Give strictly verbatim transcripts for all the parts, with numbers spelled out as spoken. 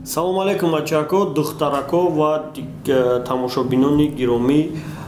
Салом алейкум бачаҳо, духтарако ва тамошобинони гиромӣ.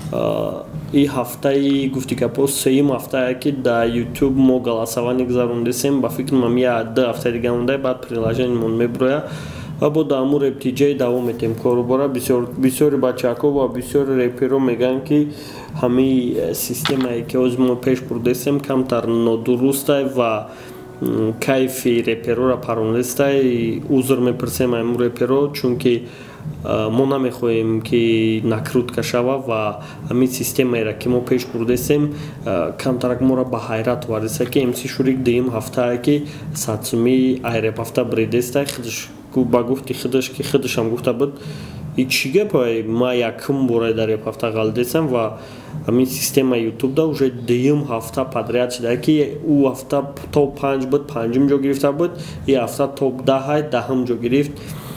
И ҳафтаи гуфтигапҳо сеюм ҳафтае ки дар YouTube мо галасавани гузарондесем. Ба фикр мам я ду ҳафта дига монда баъд приложениямон мебуроя ва бо дар ҳамун рептиҷаи давом метем корубора. Бисёри бачаҳо ва бисёри реперо мегӯянд ки ҳамин системае ки ҳозир мо пеш бурдесем камтар нодурустай ва кайфи репероро паронестай. узр мепурсем ҳамун реперо, чунки мо намехоҳем ки накрутка шава ва ҳамин системаеро ки мо пеш бурдесем камтарак моро ба ҳайрат вариса ки эм си Шурик дуюм ҳафтае ки садсуми айреп ҳафта биридестай ба гуфти худаш ки худашам гуфта буд и чӣ гапае ма якум бора дар еп ҳафта ғалдесам ва ҳамин система YouTube да уже дуюм ҳафта подряд шуда ки у ҳафта топ панҷ буд, панҷум ҷо гирифта буд, и ҳафта топ даҳай, даҳум ҷо гирифт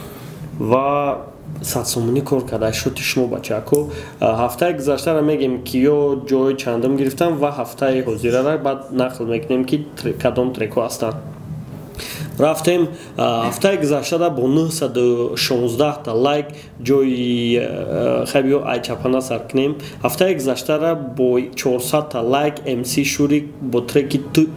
ва садсомунӣ кор карда. Шути шумо бачаҳо. ҳафтаи гузаштаро мегем киё ҷои чандум гирифтан ва ҳафтаи ҳозирара баъд нақл мекунем ки кадом трекҳо ҳастанд. рафтем ҳафтаи гузаштара бо нӯҳсаду шонздаҳ та лайк ҷои хабиё айчапана сар кунем. ҳафтаи гузаштара бо чорсад та лайк эм си Шурик бо треки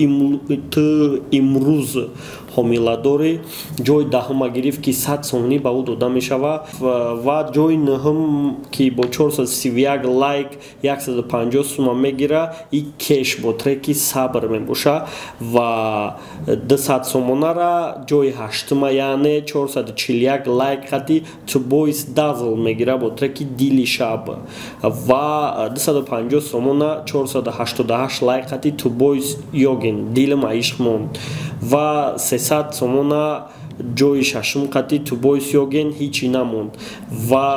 ту имрӯз ҳомиладорӣ ҷои даҳума гирифт ки сад сомонӣ ба ӯ дода мешавад ва ҷои нӯҳум ки бо чорсаду сиву як лайк яксаду панҷоҳ сума мегира и кеш бо треки сабр мебоша ва дусад сомонара ҷои ҳаштума яъне чорсаду чилу як лайк хати тубойс дазл мегира бо треки дили шаб ва дусаду панҷоҳ сомона чорсаду ҳаштоду ҳашт лайк хати тубойс йогин дилма ишқ монд ва сесад сомона ҷои шашум қати тубойс йоген ҳичи намонд ва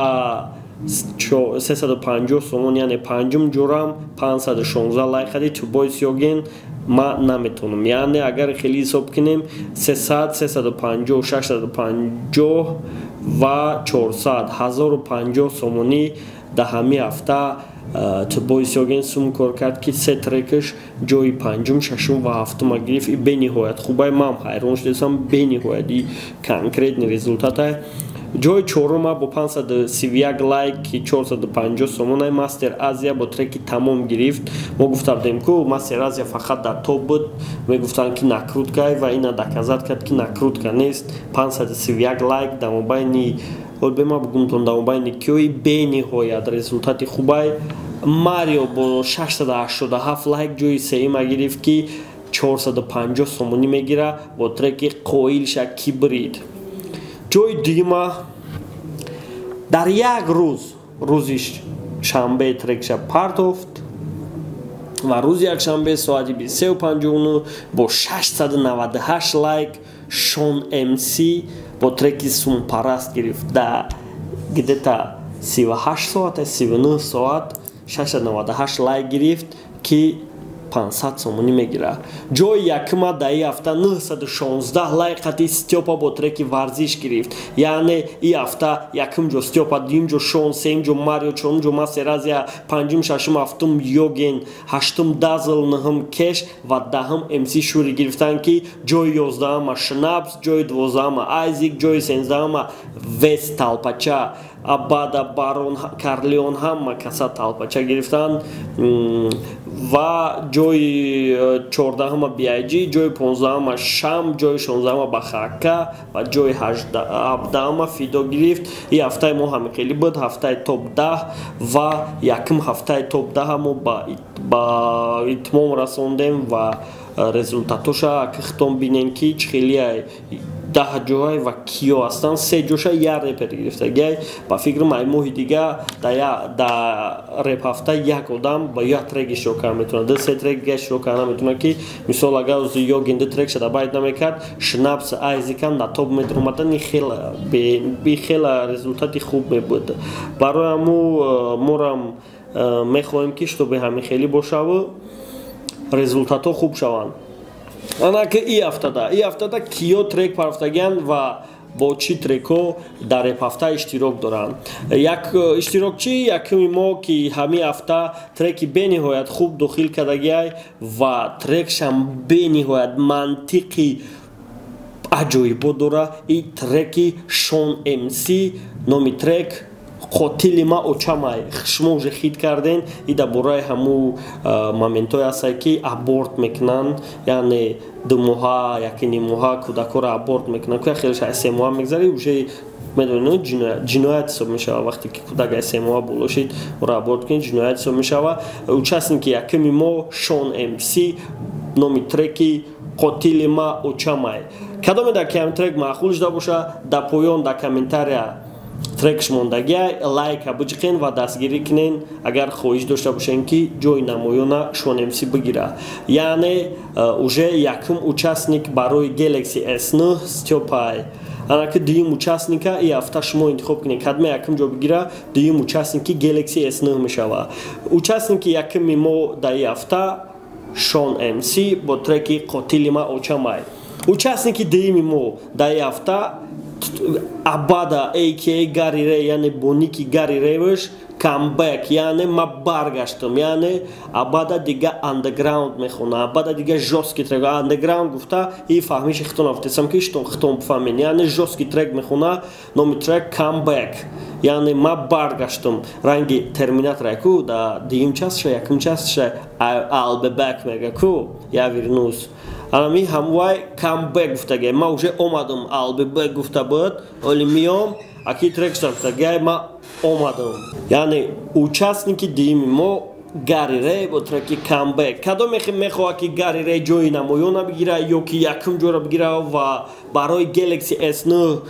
сесаду панҷоҳ сомон яъне панҷум ҷорам панҷсаду шонздаҳ лайк қати тубойс йоген ма наметонам, яъне агар хеле ҳисоб кунем сесад сесаду панҷоҳ шашсаду панҷоҳ ва чорсад ҳазору панҷоҳ сомонӣ дар ҳамин ҳафта тубойс йоген сум кор кард ки се трекаш ҷои панҷум шашум ва ҳафтума гирифт. И бениҳоят хубай, ман ҳайрон шудам бениҳоят и конкретни результатае. ҷои чорума бо панҷсаду сиву як лайк ки чорсаду панҷоҳ сомонаи Мастер Азия бо треки тамом гирифт. Мо гуфта будем ку Мастер Азия фақат дар топ буд, мегуфтанд ки накруткае ва ина доказат кард ки накрутка нест. панҷсаду сиву як лайк дар мобайни олбема бугумтон дар мобайни киёи бениҳоят результати хубай. Марио бо шашсаду ҳаштоду ҳафт лайк ҷои сеюма гирифт ки чорсаду панҷоҳ сомонӣ мегира бо треки қоилша кибрид. ҷои дуюма дар як рӯз рӯзи шанбе трекша партофт ва рӯзи якшанбе соати бисту се панҷоҳу нӯҳ бо шашсаду наваду ҳашт лайк Шон эм си бо треки сумпараст гирифт. Да где-то сиву ҳашт соат сиву нӯҳ соат шашсаду наваду ҳашт лайк гирифт ки панҷсад сомонӣ мегира. ҷои якума дар ин ҳафта нӯҳсаду шонздаҳ лайк хати Стёпа бо треки варзиш гирифт. Яъне ин ҳафта якум ҷо Стёпа, дуюм ҷо Шон, сеюм ҷо Марио, чорум ҷо Мастер Азия, панҷум шашум ҳафтум Йоген, ҳаштум Дазл, нӯҳум Кеш ва даҳум эм си Шурик гирифтанд ки ҷои ёздаҳама Шнапс, ҷои дувоздаҳама Айзик, ҷои сенздаҳама Вест Талпача, Абада, Барон, Карлеон ҳама каса талпача гирифтанд ва ҷои чордаҳама би ай ҷи, ҷои понздаҳама Шам, ҷои шонздаҳама Бахака ва ҷои ҳабдаҳама Фидо гирифт. ин ҳафтаи мо ҳамин хеле буд, ҳафтаи топ даҳ ва якум ҳафтаи топ даҳа мо ба итмом расондем ва результатоша хитом бинем ки чӣ хеле даҳ ҷоҳай ва киё ҳастанд. се ҷоша як репер гирифтагиай. Ба фикрам ай моҳи дига дар реп ҳафта як одам ба як трек иштирок карда метавонад, ду се трек иштирок карда метавонад ки мисол агар ӯзи Йоген ду трек шуда байт намекард, Шнапс Айзикам дар топ медромадан. ин хела результати хуб мебуд. Барои ҳаму морам мехоҳем ки шутоби ҳамин хеле бошаву результатҳо хуб шаванд. Ана ки ин ҳафтада ин ҳафтада киё трек парафтагиянд ва бо чӣ трекҳо дар реп ҳафта иштирок доранд. Як иштирокчи якуми мо ки ҳамин ҳафта треки бениҳоят хуб дохил кардагиай ва трекшам бениҳоят мантиқи аҷоибо дора. И треки Шон эм си, номи трек қотили ма очамай. Шумо уже хит карден. И да бораи ҳаму моментҳое ҳастае ки аборт мекунанд, яъне ду моҳа яки ним моҳа кӯдакҳоро аборт мекунанд. ки хеле се моҳа мегзари уже медонед ҷиноят ҳисоб мешавад. вақте ки кӯдак се моҳа болошид ора аборт кунед ҷиноят ҳисоб мешавад. Участники якуми мо Шон эм си, номи треки қотили ма очамай. Кадом меда ки ҳамин трек маъқул шуда боша, да поён да комментария трекш мондагия лайка биҷиқен ва дастгирӣ кунен агар хоҳиш дошта бошен ки ҷои намоёна Шон эм си бигира. Яъне уже якум участник барои Galaxy эс девять Степай. Ана ки дуюм участника и ҳафта шумо интихоб кунед кадоме якум ҷо бигира, дуюм участники Galaxy эс девять мешавад. Участники якуми мо дар и ҳафта Шон эм си бо треки қотили ма очамай. Участники дуюми мо дар и ҳафта Абада эй кей эй Гарри Рей, яъне бо ники Гарри Рейваш камбек, яъне ма баргаштам, яъне Абада дига андеграунд мехона, Абада дига жёстки трек. Андеграунд гуфта и фаҳмиши хитон афтесам ки штон хитон бифаҳмен, яъне жёстки трек мехона. Номи трек камбек, яъне ма баргаштам. Ранги терминатора ку да дуюм частша якум частша I'll be back мега ку я вернусь. Анами ҳамвай камбек гуфтагай, ма уже омадам I'll be back гуфта буд, оли миём аки трек гуфтагай, ма омадам. Яъне участники дуюми мо Гарри Рей бо треки камбек. Кадом мехоҳад ки Гарри Рей ҷои намоёна бигира ё ки якум ҷора бигира ва барои Galaxy эс девять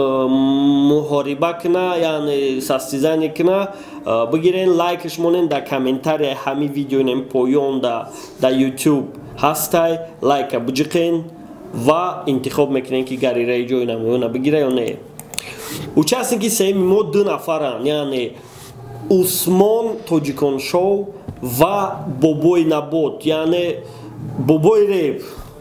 муҳориба куна, яъне састизание куна, бигирен лайкаш монен дар комментария ҳами видеои поён дар YouTube ҳастай, лайка биҷиқен ва интихоб мекунен ки Гарри Рей ҷои намоёна бигира ё не. Участники сеюми мо ду нафаранд, яъне Усмон Тоҷикон шоу ва Бобои Набот, яъне Бобои реп.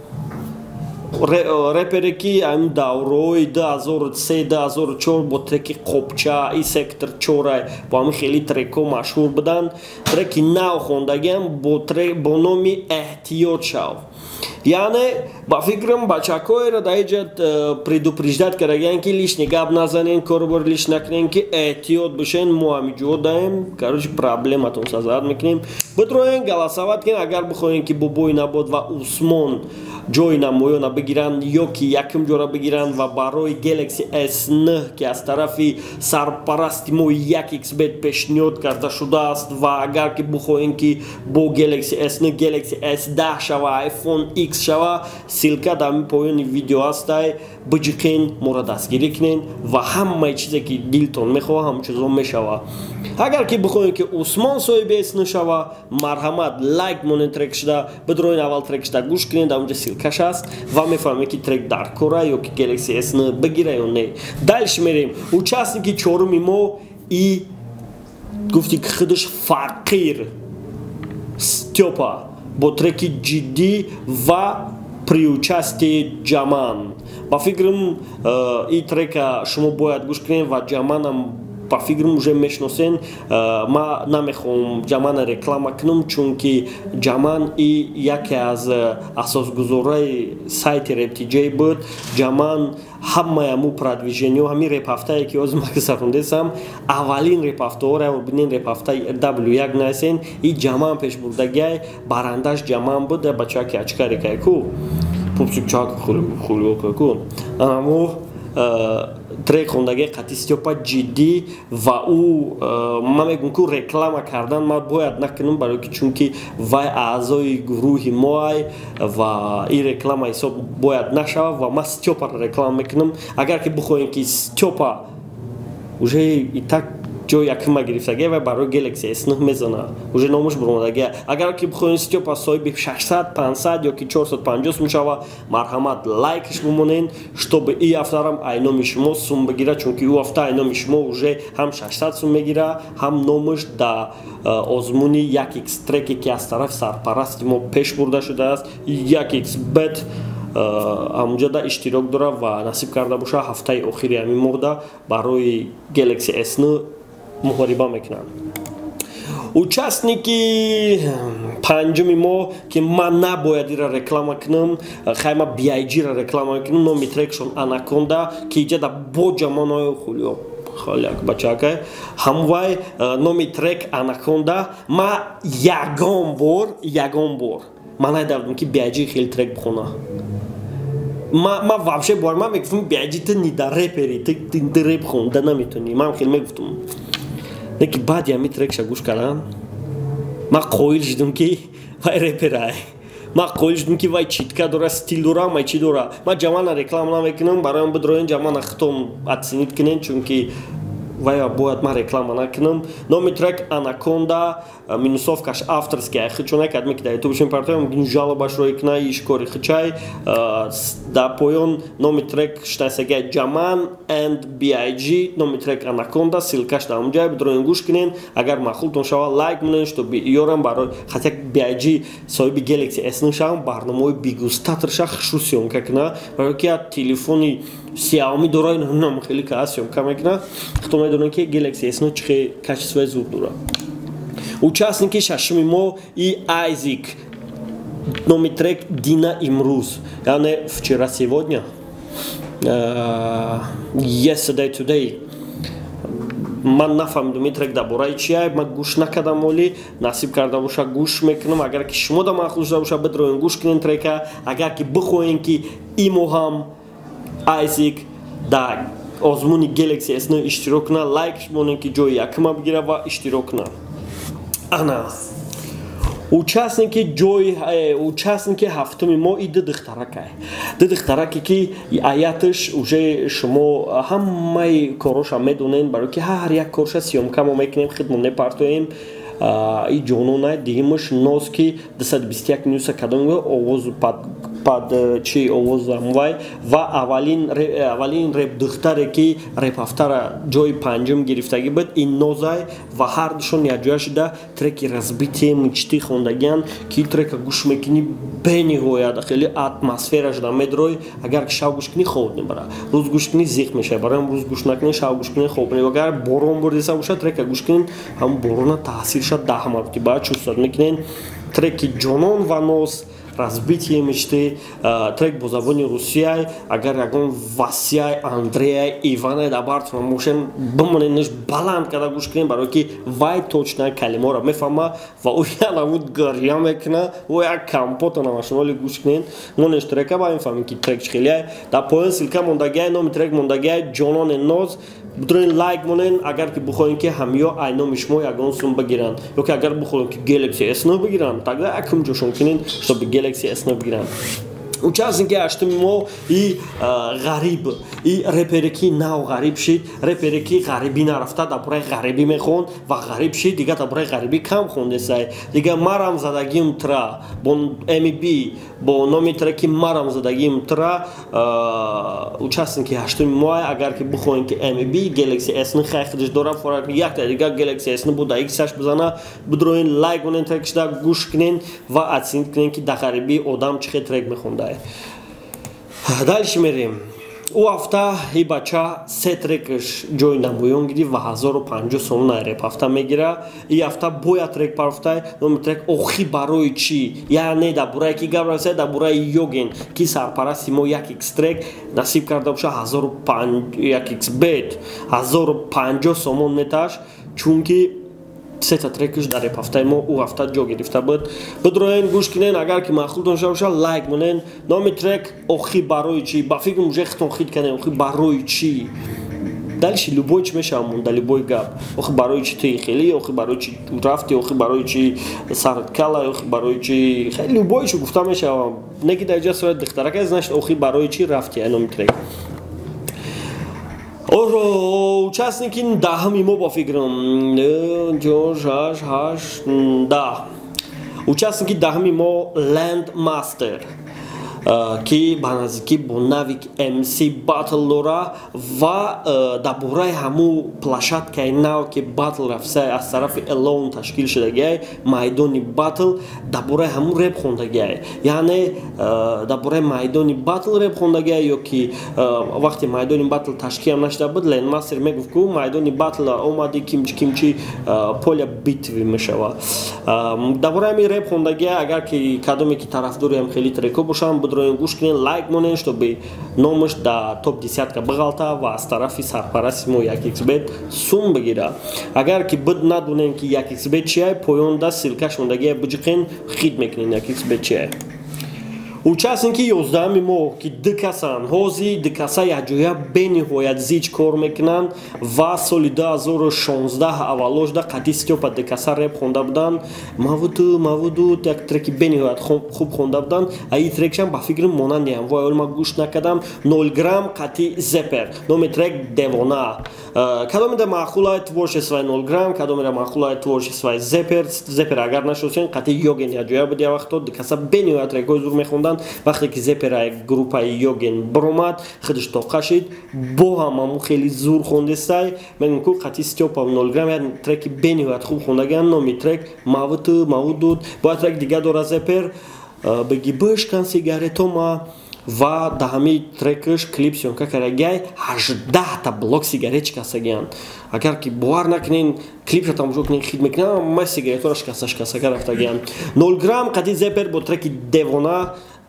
Репере ки ҳамин даврои ду ҳазору се ду ҳазору чор бо треки Қопча и Сектор чорай бо ҳамин хеле трекҳо машҳур буданд. Треки нав хондагиам бо номи Эҳтиёт шав. Яъне ба фикрам бачакҳоеро дар иҷод предупреждат кардагиан ки лишни гап назанен, корубор лиш накунен, ки эҳтиёт бошен, мо ҳамиҷо даем, короче проблематон сазад мекунем. Бидроен галасават кунен агар бихоҳем ки Бобои Набот ва Усмон ҷои намоёна бигиранд ё ки якум ҷора бигиранд ва барои Galaxy эс девять ки аз тарафи сарпарасти мо як икс бет пешниҳод карда шудааст ва агар ки бихоҳем ки бо Galaxy эс девять Galaxy эс десять шава, iPhone X шава, силка дар поёни видео ҳастай, биҷиқен, моро дастгирӣ кунен ва ҳамаи чизе ки дилтон мехоҳад ҳамон чизо мешава. Агар ки бихоҳем ки Усмон соҳиби эс девять шава, марҳамат лайк монен трек шуда, бидроен аввал трек шуда гӯш кунен, дар онҷа силкаш аст ва мефаҳмем ки трек дар кора ё ки Galaxy эс девять бигира ё не. Дальше мерем. Участники чоруми мо и гуфти ки худаш фақир Степа бо треки ҷиддӣ ва при участии Ҷаман. Ба фикрам и трека шумо бояд гӯш кунед ва Ҷаманам ба фикрам уже мешиносен. Ма намехоҳам Ҷамана реклама кунам, чунки Ҷаман и яке аз асосгузораи сайти RapTJ буд. Ҷаман ҳамаи ҳаму продвижениё, ҳамин репҳафтае ки ҳозир ма гузарондесам, аввалин репҳафтаҳоро бинен, репҳафтаи дабл ю як насен, и Ҷаман пешбурдагиай, барандаш Ҷаман буд, бачаҳо ки ачкари кайку, пупсукчак хулиоку. Аммо трек хондаги қати Степа ҷиддӣ ва ӯ ма мегӯм ки реклама кардан ма бояд накунам, барои ки чунки вай аъзои гурӯҳи моай ва ин реклама ҳисоб бояд нашавад ва ма Степаро реклама мекунам. Агар ки бихоҳем ки Степа уже и так ҷои якума гирифтагия ва барои Galaxy эс девять мезана, уже номаш буромадагия. Агар ки бихоҳем Степа соҳиби шашсад пансад ё ки чорсад панҷоҳ сум шава, марҳамат лайкаш бимонен, чтобы и ҳафтарам ай номи шумо сум бигира, чунки ӯ ҳафта ай номи шумо уже ҳам шашсад сум мегира, ҳам номаш дар озмуни як икс треке ки аз тарафи сарпарасти мо пеш бурда шудааст, як икс бет ҳамунҷа да иштирок дора ва насиб карда боша ҳафтаи охири ҳамин моҳда барои Galaxy эс девять муҳориба мекунанд. Участники پنجمی ما که من نباید را رکلام کنم خیلی بی آی جی را رکلام کنم نامی ترکشون آناکوندا که اینجا دا با جمانای خولیو خالی اک بچه که هموای نامی ترک آناکوندا ما یگان بار یگان بار من ندارم که بی آی جی خیلی ترک بخونه ما ما вообще بار ما میگفتم بی آی جی تو نیدا رپری تو رپ خونده نمیتونی من خیلی میگفتم نکی بعد یمی ترکش گوش کردم ما قویل شدم که وای رپرای ما قویل شدم که وای چیتکا داره ستیل داره ما چی داره ما جوان رکلام نمیکنم برایم بدروین جوان ختم اتسینیت کنن چون که وای باید ما رکلام نکنم نامی ترک آناکوندا минусовкаш авторская хчуна кадми ки да ютуб шин партоям гин жалобаш ро икна ишкори хчай да поён номи трек штасага Jaman and би ай джи номи трек Anaconda силкаш да умҷай бидроин гӯш кинен агар махултон шава лайк мунен чтобы ёрам барои хотя би ай джи соҳиби Galaxy эс н шавам барномаи бигустатр ша хушу сёмка кина барои ки телефони Xiaomi дорай нам хеле ка сёмка мекина хто медонен ки Galaxy эс н чихе качествои зуд дора участники шашми мо и Айзик номи трек Дина имрӯз яъне вчера сегодня yesterday today ман нафаҳмидам ин трек дар бораи чия ман гӯш накардам оли насиб карда боша гӯш мекунам агар ки шумо да махлуш шуда боша бидроин гӯш кинен трека агар ки бихоҳем ки имо ҳам Айзик дар озмуни Galaxy эс н иштирок кунад лайк монем ки ҷои якума бигира ва иштирок кунад ана участники ҷои участники ҳафтуми мо и дидихтарака дидихтараке ки аяташ уже шумо ҳамаи короша медонен барои ки ҳар як корша сиёмка мо мекунем хидмат мепартоем и ҷонона диҳимаш ноз ки дусад бисту як нюса кадомга овоз пад чи овозам вай ва аввалин аввалин реп духтаре ки репафтара ҷои панҷум гирифтагӣ буд ин нозай ва ҳар душон якҷоя шуда треки разбитие мичти хондагиан ки трека гӯш мекунӣ бениҳоят хеле атмосфера шуда медрои агар ки шав гӯш кунӣ хоб мебара рӯз гӯш кунӣ зиқ мешавад барои рӯз гӯш накунӣ шав гӯш кунӣ хоб мебара агар борон бордиса боша трека гӯш кунин ҳам борона таъсирша даҳ марти баъд чувстват мекунен треки ҷонон ва ноз разбитие мечты трек бо забони русияй агар ягон васияй андреяй иванай да бартона мошен бимоненш баланд карда гӯш кунем барои ки вай точна калимаро мефаҳма ва ӯ янамуд гария мекуна ӯ як компота намашиноли гӯш кунен монеш трека ба мефаҳмем ки трек чихелияй дар поён силка мондагиай номи трек мондагиай ҷонони ноз бидроин лайк монен агар ки бихоҳем ки ҳамё ай номи шумо ягон сум бигиранд ё ки агар бихоҳем ки Galaxy эс н бигиранд тогда якум ҷошон кунен чтобы Galaxy эс н бигиранд участники ҳаштуми мо и ғариб и репери ки нав ғариб шид репери ки ғарибӣ нарафта дар бораи ғарибӣ мехонд ва ғариб шид дига дар бораи ғарибӣ кам хондесай дига марам задагим тра бо эм би бо номи треки марам задагим тра участники ҳаштуми мо агар ки бихоҳем ки эм би Galaxy эс н хай худаш дора форак якта дига Galaxy эс н буда иксаш бизана бидроин лайк монен трекшда гӯш кунен ва адсинит кунен ки дар ғарибӣ одам чихе трек мехонда дальше мерем ӯ ҳафта и бача се трекаш ҷои намоён гирифт ва ҳазору панҷоҳ сомон реп ҳафта мегира и ҳафта бояд трек парафтай номи трек охи барои чӣ яъне дар бораи ки гап расад дар бораи йоген ки сарпарасти мо як икс трек насиб карда боша ҳазору як икс бет ҳазору панҷоҳ сомон меташ чунки сета трекаш дар реп ҳафтаи мо ӯ ҳафта ҷо гирифта буд бидроен гӯш кунен агар ки махлутон шуда боша лайк монен номи трек охи барои чӣ ба фикрам уже хитон хит кардем охи барои чӣ дальше любой чӣ мешавад монда любой гап охи барои чӣ туи хелӣ охи барои чӣ рафти охи барои чӣ сарат кала охи барои чӣ хеле любой чӣ гуфта мешавад не ки дар ҷо соят духтарака значит охи барои чӣ рафти ай номи трек оро участники даҳами мо ба фикрам ҷош ҳашт да участники даҳами мо Landmaster ки ба наздикӣ бо нави эм си батл дора ва дар бораи ҳамун площадкаи нав ки батл рафсай аз тарафи элон ташкил шудагиай майдони батл дар бораи ҳамун реп хондагиай яъне дар бораи майдони батл реп хондагиай ё ки вақте майдони батл ташкил нашуда буд ленмастер мегуфт ки майдони батл омади кимчи кимчи поля битви мешава дар бораи ҳамин реп хондагиай агар ки кадоме ки тарафдори ҳам хеле треко бошанд бидроен гӯш кинен лайк монен чтобы номаш дар топ десятка биғалта ва аз тарафи сарпарасти мо як икс бет сум бигира агар ки бид надонем ки як икс бет чиай поёнда силкаш мондагиай биҷиқен хид мекунен як икс бет чиай участники ёздаҳами мо ки ду касанд ҳозир ду каса якҷоя бениҳоят зич кор мекунанд ва соли ду ҳазору шонздаҳ аввалошда қадди стёпа ду каса реп хонда буданд мавуду мавуду як треки бениҳоят хуб хонда буданд аи трекшам ба фикрам монандиам вой оли ман гӯш накардам нол грамм қати зепер номи трек девона кадомеда маъқулай творчествои нол грамм кадомеда маъқулай творчествои зепер зепер агар нашосен қати йоген якҷоя буд як вақто ду каса бениҳоят трекҳои зур мехонданд вақте ки зепера группаи йоген баромад худаш тоқа шид бо ҳам ҳамун хеле зур хондестай мегӯм ку қати стёпа нол грамм як треки бениҳоят хуб хондагиан номи трек мавуту мавудуд бо як трек дига дора зепер беги бышкан сигаретома ва дар ҳамин трекаш клип сёнка кардагиай ҳаждаҳта блок сигарет шикастагиан агар ки бовар накунен клипша тамошо кунен хид мекунам ма сигаретора шикаста шикастага рафтагиан нол грамм қати зепер бо треки девона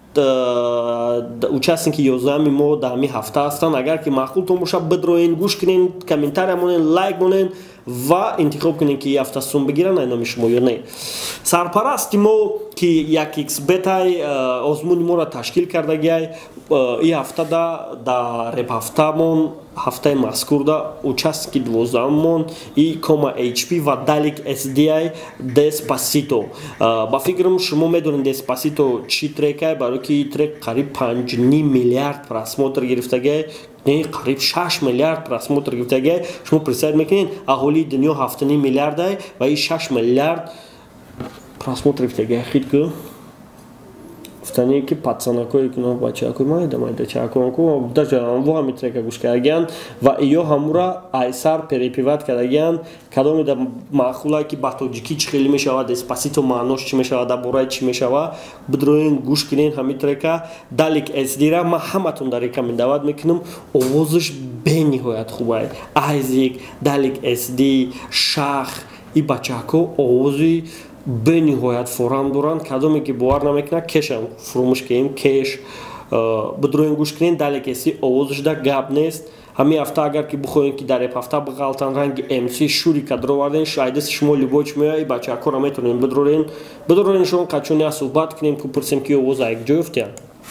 участники ёздаҳами мо дар ҳамин ҳафта ҳастанд агар ки маъқул томоша бидроен гӯш кунен комментария монен лайк монен ва интихоб кунен ки ҳафта сум бигиран ай номи шумо ё не сарпарасти мо ки як икс бетай озмуни моро ташкил кардагиай и ҳафтада дар реп ҳафтамон ҳафтаи мазкурда участники дувоздаҳамон и кома эйч пи ва далик эс ди ай деспасито ба фикрам шумо медонед деспасито чӣ трекай барои ки трек қариб панҷ ним миллиард просмотр гирифтагиай не қариб шаш миллиард просмотр гирифтагиай шумо представить мекунед аҳолии дунё ҳафт ним миллиардай ва и шаш миллиард просмотр гирифтагиай хид ку гуфтане ки пацанакои куно бачако майда майда чаконко даже во ҳами трека гӯш кардагиан ва иё ҳамура айсар перепиват кардагиан кадомеда маъқулае ки ба тоҷикӣ чӣ хеле мешава деспасито маънош чӣ мешава дар бораи чӣ мешава бидроен гӯш кунен ҳамин трека далик эсдира ман ҳаматон дар рекомендоват мекунам овозаш бениҳоят хубай айзик далик эсди шах и бачако овози бениҳоят форам доранд кадоме ки бовар намекунад кешам фурӯмӯш кеем кеш бидроен гӯш кунен далек эси овозашда гап нест ҳамин ҳафта агар ки бихоҳем ки дар реп ҳафта биғалтан ранги эмси шури кадроварден шайдасти шумо любоч меоя и бачакора метонем бидорен бидореншон қачоне суҳбат кунем ку пурсем ки овоза якҷо ёфтиян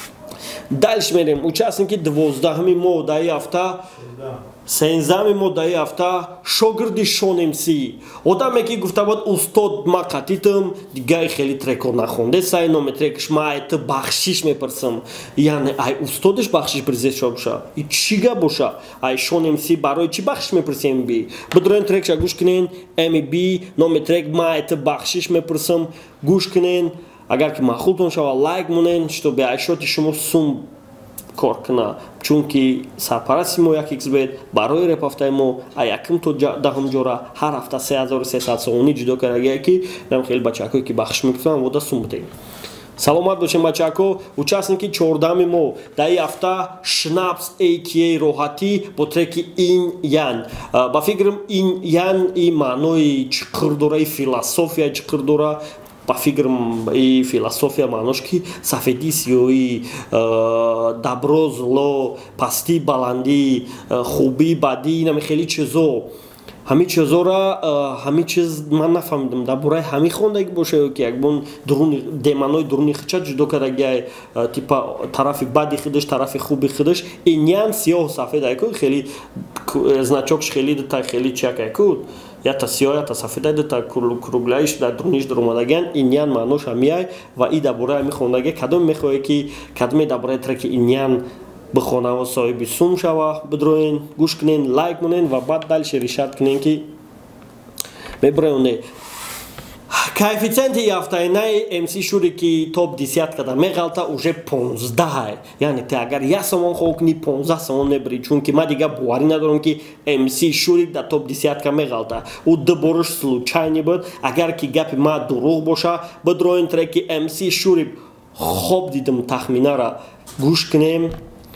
дальш мерем участники дувоздаҳами мо дар ин ҳафта сенздаҳами мо дар ин ҳафта шогирди шонемси одаме ки гуфта буд устод ма қатитам дигаи хеле треко нахонде сай номи трекаш ма айти бахшиш мепарсам яъне ай устодаш бахшиш призеша боша и чӣ гап боша ай шонемси барои чӣ бахшиш мепарсем би бидроен трекша гӯш кунен эми би номи трек ма айти бахшиш мепарсам гӯш кунен агар ки маъқултон шава лайк монен чтобы ай шоти шумо сум кор куна чунки сарпарасти мо як икс бет барои реп ҳафтаи мо а якум то даҳум ҷора ҳар ҳафта се ҳазору сесад сомонӣ ҷудо кардагиае ки нам хеле бачакое ки бахшиш мекунанд вода сум будем саломат бошем бачако участники чордаҳами мо дар ин ҳафта шнапс эй ки эй роҳатӣ бо треки ин ян ба фикрам ин ян и маънои чиқир дора и философия чиқир дора ба фикрам и философия маънош ки сафедӣ сиёҳӣ дабро зло пастӣ баландӣ хубӣ бадӣ инами хеле чизо ҳамин чизора ҳамин чиз ман нафаҳмидам дар бораи ҳамин хондаги боша ё ки якбон деманои дуруни хича ҷудо кардагиай типа тарафи бади худаш тарафи хуби худаш иньян сиёҳу сафед айку хеле значокш хеле дитай хеле чак айку ята сиёҳ ята сафед айдита круглаиш дар дуруниш дуромадагиан иньян маънош ҳамияй ва и дар бораи ҳамин хондаги кадом мехоҳе ки кадоме дар бораи треки иньян бихонава соҳиби сум шава бидроен гӯш кунен лайк монен ва баъд дальше решат кунен ки мебароне Коэффициенти яфтаинаи эм си Шурики топ десяткада меғалта уже понздаҳ. Яъне ти агар як сомон хоб кунӣ понздаҳ сомон мебарӣ, чунки ман дига боварӣ надорам ки эм си Шурик дар топ десятка меғалта. Ӯ дубораш случайни буд. Агар ки гапи ман дурӯғ боша, бидроин треки эм си Шурик хоб дидам тахминара гӯш кунем,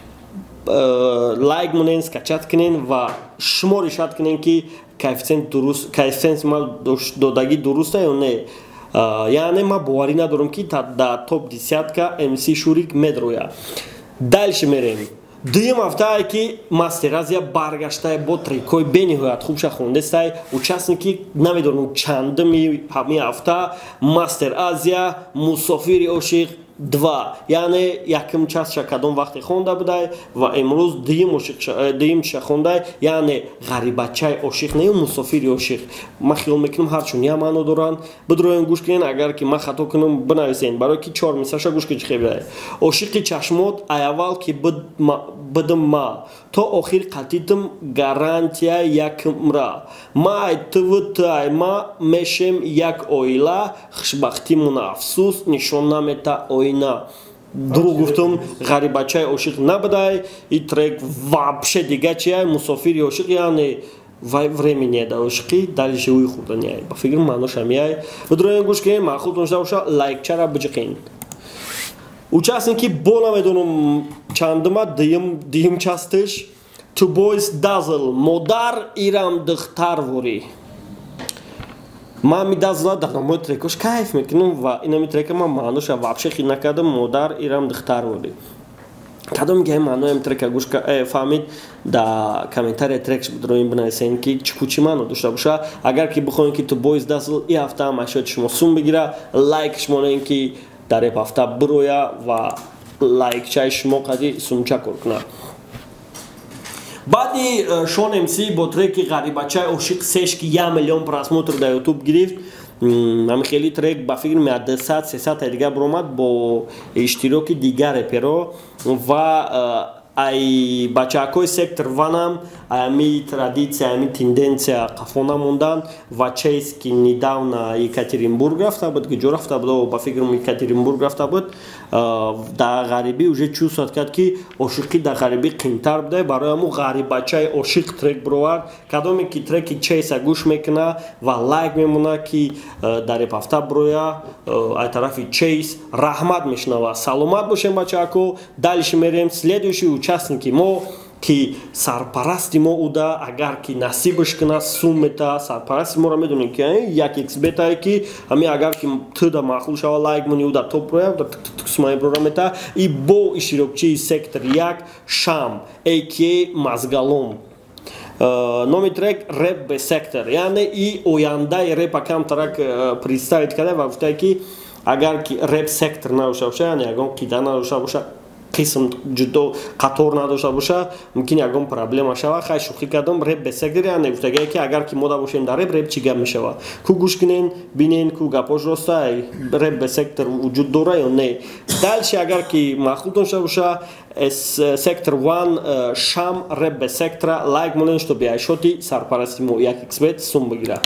лайк монен, скачат кунен ва шумо решат кунен ки коэффициент дуруст, коэффициент ман додагӣ дуруста ё не. Яъне ман боварӣ надорам ки дар топ десятка эм си Шурик медроя. Дальше мерем. Дуюм ҳафтае ки Мастер Азия баргаштае бо трекҳои бениҳоят хубша хондестае. Участники намедонам чандами ҳамин ҳафта. Мастер Азия Мусофири ошиқ два, яъне якум частша кадом вақте хонда будай ва имрӯз дуюмша хондай, яъне ғарибачаи ошиқ не Мусофири ошиқ. Ман хиёл мекунам ҳарчун як маъно доранд. Бидроен гӯш кунен, агар ки ман хато кунам бинависен, барои ки чор мисраша гӯш кунед хебрае. Ошиқи чашмот аяввал ки бидам ма то охир қатитам гарантия якумра. Май твтай ма мешем як оила, хушбахтимуна афсус нишон намета оина. Дурӯғ гуфтам, ғарибачаи ошиқ набудай. И трек вообще дига чия, Мусофири ошиқ, яъне вай времени да ошиқи далиши ӯи хурданяй. Ба фикр маънош ҳамияй. Бидроен гӯш кунем, маъқул доништа боша, лайкчара биҷиқин. Участники бо намедонам чандума дуюм частиш. Two Boys Dazzle модар ирам духтар вори. Ман медазла дар номои трекош кайф мекунам ва инами трека ман маъноша вообще хид накардам, модар ирам духтар вори. Кадом ге маъноям трека гӯш фаҳмид, да комментария трекш бидроин бинависен ки чикучи маъно дошта боша. Агар ки бихоем ки Two Boys Dazzle и ҳафта машояд шумо сум бигира, лайкш монем ки дар еб ҳафта бироя ва лайкчаи шумо қади сумча кор кунад. Баъди Шон эм си бо треки ғарибачаи ошиқ сеш ки як миллион просмотр дар ютуб гирифт. Ҳамин хеле трек ба фикр меояд двухсад сесад дига биромад бо иштироки дигар реперо ва ай бачаҳакои сектор ванам ами традитсия, ами тенденсия қафо намондан ва чейз ки недавна Екатеринбург рафта буд, ки ҷо рафта буд, ба фикрам Екатеринбург рафта буд, дар ғарибӣ уже чувствовад кард ки ошиқи дар ғарибӣ қимтар буда, барои ҳамун ғарибачаи ошиқ трек бировард. Кадоме ки треки чейса гӯш мекуна ва лайк мемона ки дар еб ҳафта бироя аз тарафи чейз раҳмат мешунава. Саломат бошем бачаҳако. Далиши мерем. Следующий участники мо ки сарпарасти мо уда, агар ки насибаш куна сум мета. Сарпарасти мора медонем ки як икс бетае ки ами агар ки туда маъқул шава лайк мони уда топ роя сумаи брора мета. И бо иштирокчии сектор як Шам aka Мазгалом. Номи трек рэп бе сектор, яъне и ояндаи рэпа камтарак представит карда ва гуфтае ки агар ки рэп сектор надошта боша, яъне ягон қида надошта боша, қисм ҷудо қатор надошта боша, мумкин ягон проблема шава. Хай шӯхӣ кардам, рэп бе сектор, яъне гуфтагие ки агар ки мо да бошем дар рэп, рэп чӣ гап мешава. Ку гӯш кунен, бинен ку гапош роста, рэп бе сектор вуҷуд дора ё не. Дальше агар ки маъқул дошта боша, сектор один Шам рэп бе сектора лайк монен, што биайшоти сарпарасти мо як икс бет сум бигира.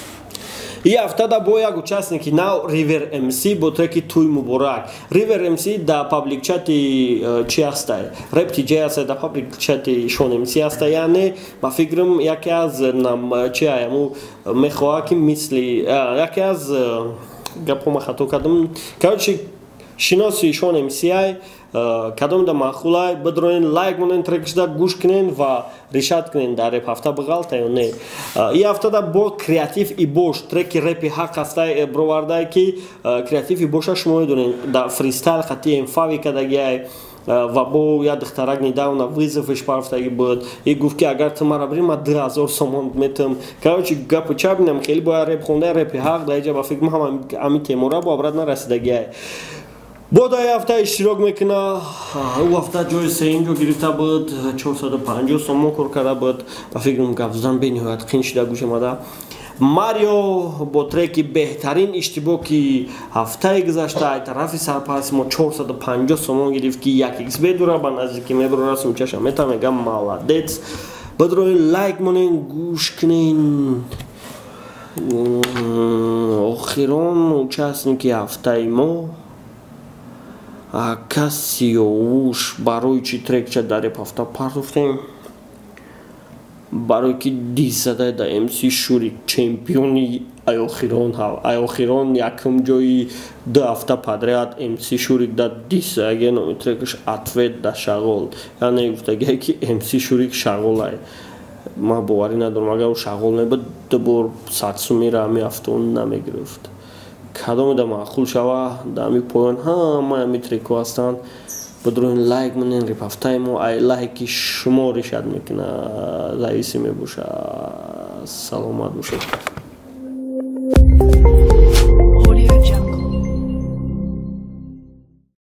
И ҳафтада бо як участники нав River эм си бо треки Туй Муборак. River эм си да паблик чати чи ҳастай? Рэп ти ҷей ҳастай, да паблик чати Шон эм си ҳастай, яъне ба фикрам яке аз нам чи аяму мехоҳа ки мисли яке аз гапҳома хато кардам. Короче шиноси Шон эм си ай кадом да маъқулай, бидроен лайк монен трекшда гӯш кунен ва решат кунен дар рэп ҳафта биғалта ё не. И ҳафтада бо креатив и бош треки рэпи ҳақ ҳастай бировардае ки креатив и боша шумо медонен да фристайл хати эмфави кардагиай ва бо як духтарак недавна вызовиш парафтаги буд. И гуфт ки агар ту мара бирӣ ман ду ҳазор сомон метам. Короче гапу ча бинам хеле бояд рэп хонда, рэпи ҳақ дар иҷа ба фикр ҳам ҳамин темора бо абрат нарасидагиай. Бо дар ҳафта иштирок мекуна. Ӯ ҳафта ҷои сеюм ҷо гирифта буд, чорсаду панҷоҳ сомон кор карда буд. Ба фикрам гапзан бениҳоят қин шида гӯш омада. Марио бо треки беҳтарин иштибоҳ ки ҳафтаи гузашта аз тарафи сарпарасти мо чорсаду панҷоҳ сомон гирифт ки як икс бет дора ба наздики меброра сумчаша мета мегам маладец. Бидроин лайк монен, гӯш кунен. охирон участники ҳафтаи мо Акасио уш барои чӣ трекча дар ин ҳафта пардохтем барои ки дист задаи да МС Шурик чемпиони айохирон айохирон якум ҷои ду ҳафта подряд МС Шурик да дист задаги номи трекаш ответ да шағол яъне гуфтагие ки МС Шурик шағол ай ман боварӣ надорам агар ӯ шағол мебуд ду бор садсумира ҳами ҳафтум намегирифт кадомеда маъқул шава дар ҳами поён ҳама ҳами трекҳо ҳастанд بدرون لایک منن ریپافتای مو ای لایکی شما ریشاد میکنه زایسی میبوشه سلامت باشه